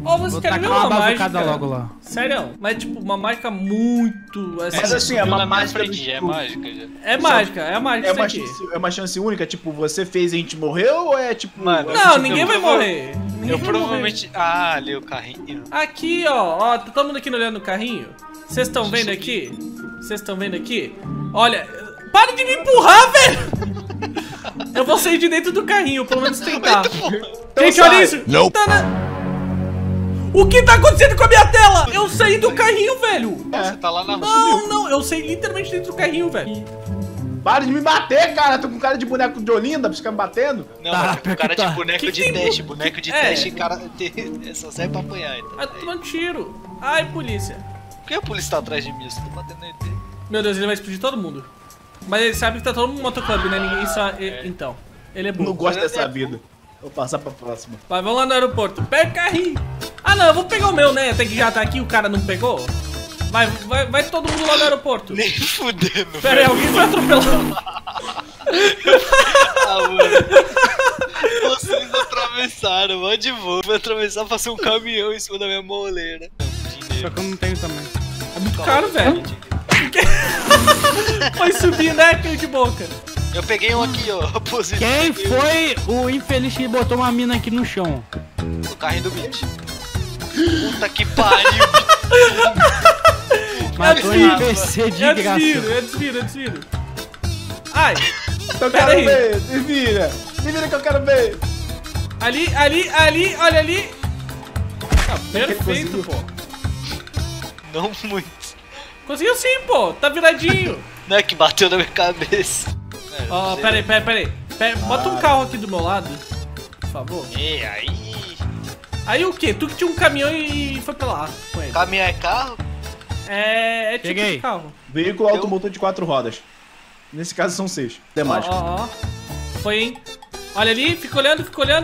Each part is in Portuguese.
Ó, vocês querem ver uma mágica logo lá. Sério, mas tipo, uma mágica muito... Mas assim, é uma mágica... É mágica já. É mágica, é a mágica. É uma chance única, tipo, você fez e a gente morreu ou é tipo... Mano, não, ninguém vai morrer. Eu provavelmente... Ah, ali o carrinho. Aqui, ó, tá todo mundo aqui olhando o carrinho? Vocês estão vendo aqui? Vocês estão vendo aqui? Olha, para de me empurrar, velho! Eu vou sair de dentro do carrinho, pelo menos tentar. Gente, olha isso! O que tá acontecendo com a minha tela? Eu saí do carrinho, velho! Você tá lá na rua. Não, eu saí literalmente dentro do carrinho, velho. Para de me bater, cara! Tô com cara de boneco de Olinda pra ficar me batendo. Não, mas o cara de boneco de teste. Boneco de teste, cara, só serve pra apanhar, então. Ah, tomando tiro. Ai, polícia. Por que a polícia tá atrás de mim? Eu tô batendo nele. Meu Deus, ele vai explodir todo mundo. Mas ele sabe que tá todo mundo no motoclube, né? Ninguém só... Então, ele é burro. Não gosto dessa vida. Vou passar pra próxima. Vai, vamos lá no aeroporto. Pega o carrinho. Ah, não, eu vou pegar o meu, né? Até que já tá aqui, o cara não pegou. Vai todo mundo lá no aeroporto. Nem fudendo. Pera aí, alguém vai atropelar. Ah, mano. Vocês atravessaram, mó de boa. Vai atravessar, passou um caminhão em cima da minha moleira. Só que eu não tenho também. É muito caro, velho. Foi subir, né, cão de boca? Eu peguei um aqui, ó. Quem foi o infeliz que botou uma mina aqui no chão? O carrinho do Beat. Puta que pariu. Matou em PC de graça. Eu desviro. Ai, Eu pera quero aí. ver, se vira que eu quero ver. Ali, olha ali. Ah, perfeito, pô. Não muito. Conseguiu sim, pô. Tá viradinho. Não é que bateu na minha cabeça. Ó, pera aí. Bota um carro aqui do meu lado, por favor. E aí? Aí o quê? Tu que tinha um caminhão e foi pra lá com ele. Caminhão é carro? É tipo Peguei. de carro. Veículo automotor de 4 rodas. Nesse caso são 6. Tem mágica. Ó. Foi, hein? Olha ali, fica olhando.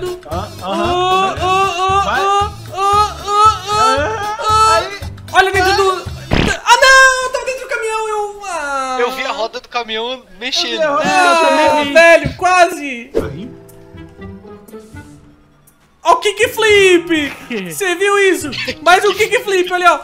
Olha dentro do... Ah, não! Tava dentro do caminhão, Eu vi a roda do caminhão mexendo. Velho, quase! Ó o kickflip! Você viu isso? Mais um kickflip, olha, ó!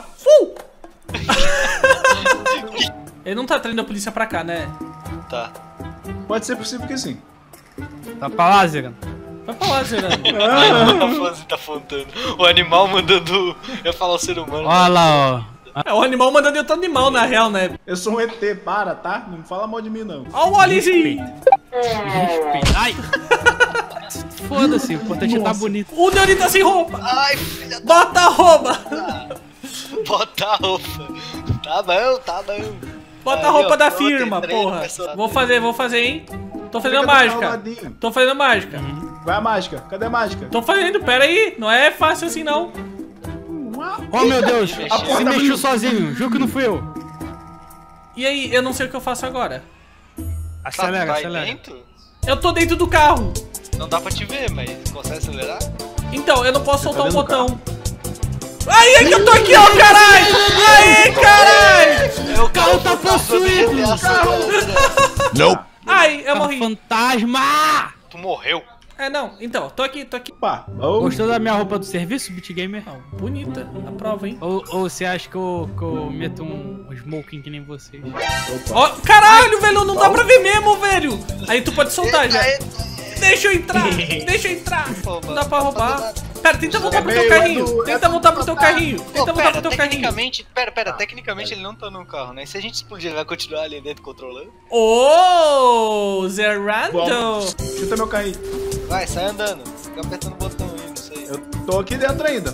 Ele não tá traindo a polícia pra cá, né? Tá. Pode ser possível que sim. Tá pra lá, Zerano. Vai pra lá, Zerano. Tá faltando. O animal mandando. Eu ia falar o ser humano. Olha lá, ó. É o animal mandando outro animal, na real, né? Eu sou um ET, para, tá? Não fala mal de mim, não. Ó o Wallyzinho! Respeita. Ai! Foda-se, o importante é tá bonito. O Neuri tá sem roupa! Ai, filha da. Bota a roupa! Bota a roupa. Tá bom. Bota a roupa da firma, porra! Vou fazer, hein? Tô fazendo mágica. Vai a mágica. Cadê a mágica? Tô fazendo, pera aí. Não é fácil assim, não. Oh, meu Deus. Se mexeu sozinho. Juro que não fui eu. E aí, eu não sei o que eu faço agora. Acelera. Dentro? Eu tô dentro do carro. Não dá pra te ver, mas consegue acelerar? Então, eu não posso soltar o botão. Aí é que eu tô aqui, ó, caralho! Aí, caralho! O carro tá possuído! Não. Ai, eu morri. Fantasma! Tu morreu? Não, então, tô aqui. Opa. Oh. Gostou da minha roupa do serviço, BitGamer? Não, bonita, a prova, hein? Ou você acha que eu meto um smoking que nem vocês? Ó, caralho, velho, não dá pra ver mesmo, velho. Aí tu pode soltar já. Deixa eu entrar. Não dá pra roubar. Pera, tenta voltar pro teu carrinho. Tenta voltar pro teu carrinho. Pera, tecnicamente ele não tá no carro, né? Se a gente explodir, ele vai continuar ali dentro controlando? Ô, Zerando. Chuta meu carrinho. Vai, sai andando. Fica apertando o botão aí, não sei. Eu tô aqui dentro ainda.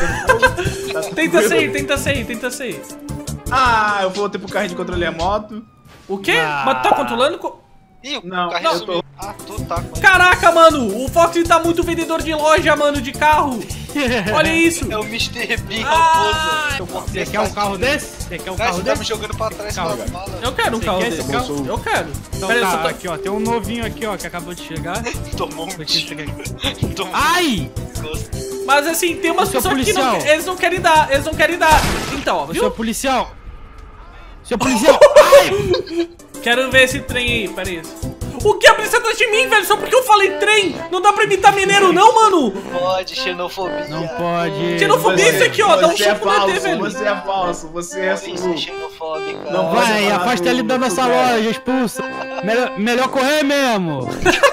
Tenta sair. Ah, eu voltei pro carrinho de controle remoto. O quê? Mas tu tá controlando? Ih, o Não, carrinho eu sumiu. tô. Ah, tu tá com... Caraca, mano, o Fox tá muito vendedor de loja, mano, de carro. Olha isso. É o Mr. Bean Ah, raposa. Você quer um carro desse? Você quer um carro Você tá me desse? jogando pra trás com a bala. eu quero um carro quer desse. esse carro? Eu quero. Então Pera aí, eu só tá, tô... aqui ó, tem um novinho aqui ó, que acabou de chegar. Tomou um tiro. Tomou Ai! um Mas assim, tem umas Seu pessoas que não, policial. eles não querem dar. Então, ó, Seu viu? policial! Seu policial! Ai! Quero ver esse trem aí, pera aí. O Gabriel está atrás de mim, velho, só porque eu falei trem. Não dá pra imitar mineiro, não, mano. Pode, xenofobia. Não pode. Xenofobia é isso aqui, ó. Dá um Você é chute no ET, falso, velho. você é falso, você é Isso é sulu. xenofóbica. Não Vai, falar afasta ele da do nossa velho. loja, expulsa. Melhor correr mesmo.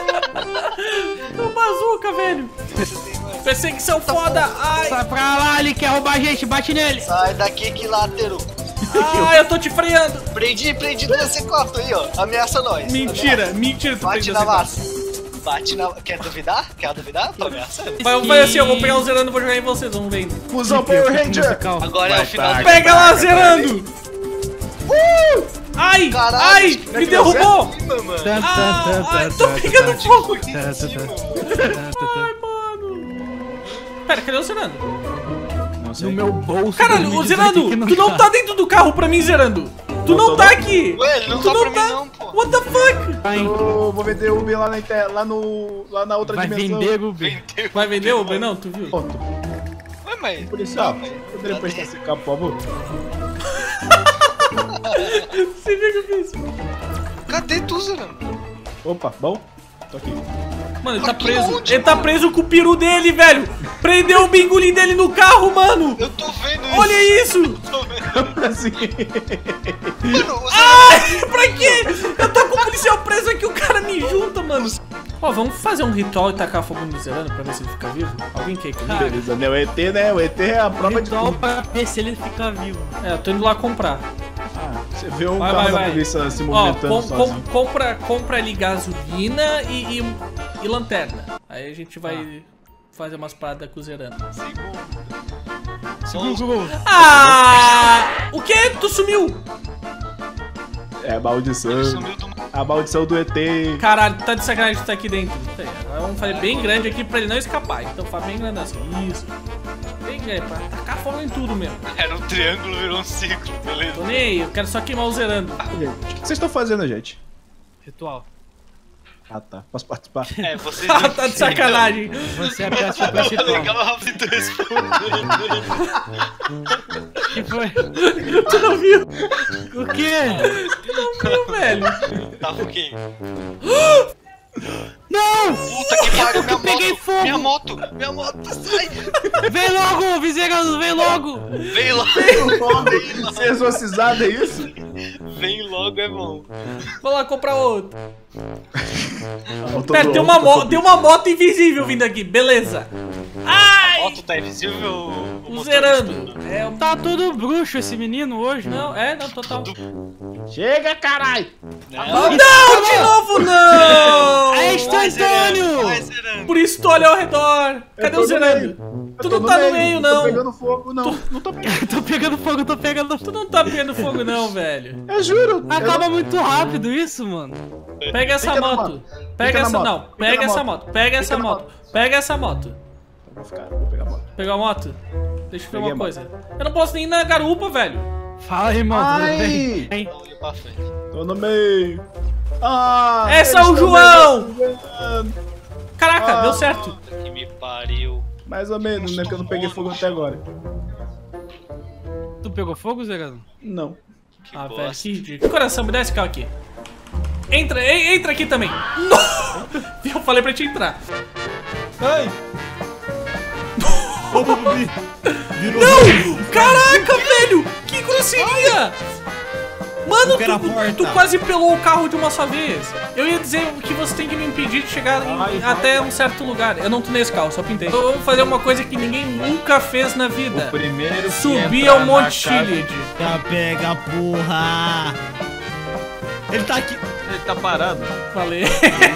O bazuca, velho. Perseguição foda. Ai, Sai pra lá, ele quer roubar a gente, bate nele. Sai daqui, quilátero. ai, eu tô te freando. Prendi no C4 aí, ó. Ameaça nós. Mentira, mentira. Tu Bate prendeu na esse massa. Bate na... Quer duvidar? Quer duvidar? Tô ameaçando. Vai assim, eu vou pegar o Zerando e vou jogar em vocês, vamos vendo. Fusão Power Ranger. Musical. Agora é o final do... Pega lá, Zerando! Ai, Caralho, ai, como me derrubou! mano. Ai, tô pegando fogo! Ai, mano. Pera, cadê o Zerando? No meu bolso. Caralho, o Zerando, tu não tá dentro do carro pra mim, Zerando. Tu não tá aqui. Ué, ele não Tu tá pra mim não, pô. What the fuck? Eu vou vender Uber lá na outra Vai dimensão. vender, Uber. Vendeu. Vai vender o Uber, não? Tu viu? Ponto. Ué, mas... Policial, poderia prestar esse carro, por favor? Você viu o que eu fiz? Cadê tu, Zerando? Opa, bom? Tô aqui. Mano, ele tá Mas que preso. onde, Ele tá preso com o peru dele, velho. Prendeu o bingolim dele no carro, mano. Eu tô vendo isso. Olha isso. Tô vendo. Assim. Mano, o Zerando... Ai, pra quê? Eu tô com o policial preso aqui, o cara me junta, mano. Ó, vamos fazer um ritual e tacar fogo no Zerando pra ver se ele fica vivo? Alguém quer ir comigo? Beleza, né? O ET, né? O ET é a prova de Ritual tudo. pra ver se ele fica vivo. É, eu tô indo lá comprar. Ah, você vê um Vai, carro vai, da vai. polícia se Ó, movimentando sozinho. compra ali gasolina e lanterna. Aí a gente vai fazer umas paradas com o Zerando. Ah! O que? Tu sumiu? É a maldição. Sumiu do... A maldição do ET. Caralho, tá de sacanagem que tá aqui dentro. Pera, vamos fazer bem grande aqui pra ele não escapar. Então faz bem grande assim. Isso. Bem grande, pra tacar fogo em tudo mesmo. Era um triângulo, virou um círculo, beleza? Tô nem aí, eu quero só queimar o Zerando. Gente, o que vocês estão fazendo, gente? Ritual. Ah, tá. Posso participar? É, vocês Ah, tá de sacanagem. Você é a peça Não, principal. legal a rápido responder. O que foi? Tu não viu? O quê? Tu não viu, velho? Tava o quê? Não! Puta que pariu, minha peguei moto! fogo. Minha moto, sai! Vem logo, Visegas, vem logo! Vem logo! Ser exorcizado, é isso? Vem logo, é bom. Vou lá comprar outro. Eu tô Pera, do- tem uma moto invisível vindo aqui, beleza. A moto tá invisível, o Um motorista? Zerando. É, Tá todo bruxo esse menino hoje, né? não, total. Chega, caralho! Não, de novo não! É instantâneo! Vai, Zerando! Por isso tu olha ao redor. Cadê Eu tô o no Zerando? meio. Tu Eu tô não tá no meio, Não tô não. pegando fogo, não. Não tô pegando. Tô pegando fogo, tô pegando Tu fogo. não tá pegando fogo, não, velho. Eu juro. Acaba muito rápido isso, mano. Pega essa Fica na moto. moto. Pega Fica na essa. moto. Não, Fica pega na essa moto. moto. Pega essa na moto. Pega essa moto. Vou pegar a moto. Pegou a moto? Deixa eu ver Peguei uma a coisa. Eu não posso nem ir na garupa, velho. Fala aí, mano. Ai. Vem. Vem. Olha pra frente. Tô no meio. Ah! Essa é eles o tão João! me enganando. Caraca, Ah. deu certo. Puta que me pariu. Mais ou menos, né? Que eu não peguei fogo até agora. Tu pegou fogo, Zerano? Não. Que Ah, velho, bosta. que ridículo. Coração, me dá esse carro aqui. Entra aqui também. Não! Eu falei pra te entrar. Ai! Não! Caraca, velho! Que grosseria! Mano, tu quase pelou o carro de uma só vez. Eu ia dizer que você tem que me impedir de chegar até um certo lugar. Eu não tô nesse carro, só pintei. Eu vou fazer uma coisa que ninguém nunca fez na vida. Primeiro Subir ao Monte Chiliad. Já pega, porra! Ele tá aqui. Ele tá parado. Falei.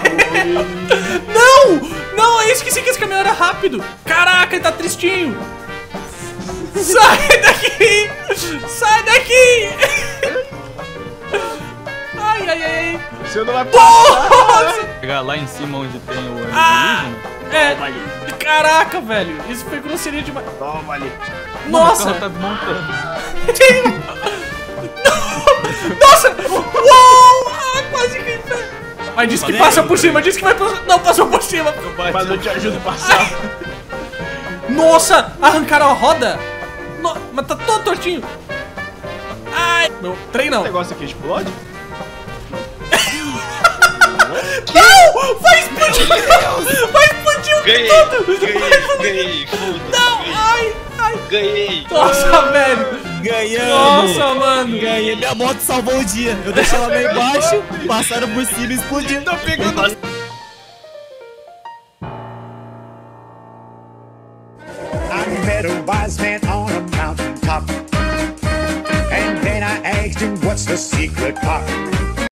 Não! Não, eu esqueci que esse caminhão era rápido. Caraca, ele tá tristinho. Sai daqui! Sai daqui! Ai, ai, ai. Você não vai Nossa! Pegar lá em cima onde tem o Ah! alienígena. É. Caraca, velho. Isso foi grosseria demais. Toma ali. Nossa! O carro tá desmontando. Nossa! Uou! Ah, quase que... Mas disse que passa por cima, disse que vai passar... Não, passou por cima. Mas eu te ajudo a passar. Nossa! Arrancaram a roda? Mas tá todo tortinho. Ai! Meu, trem não. O negócio aqui explode? Não! Vai explodir! Vai explodir o Ganhei, tudo! ganhei, foda-se. Não! Ai! Ai! Ganhei. Nossa, velho! Ganhamos! Nossa, mano! Ganhei, minha moto salvou o dia. Eu deixei ela lá embaixo, passaram por cima e explodiram. Tô pegando. I met a wise man on a mountain top, and then I asked him what's the secret pop.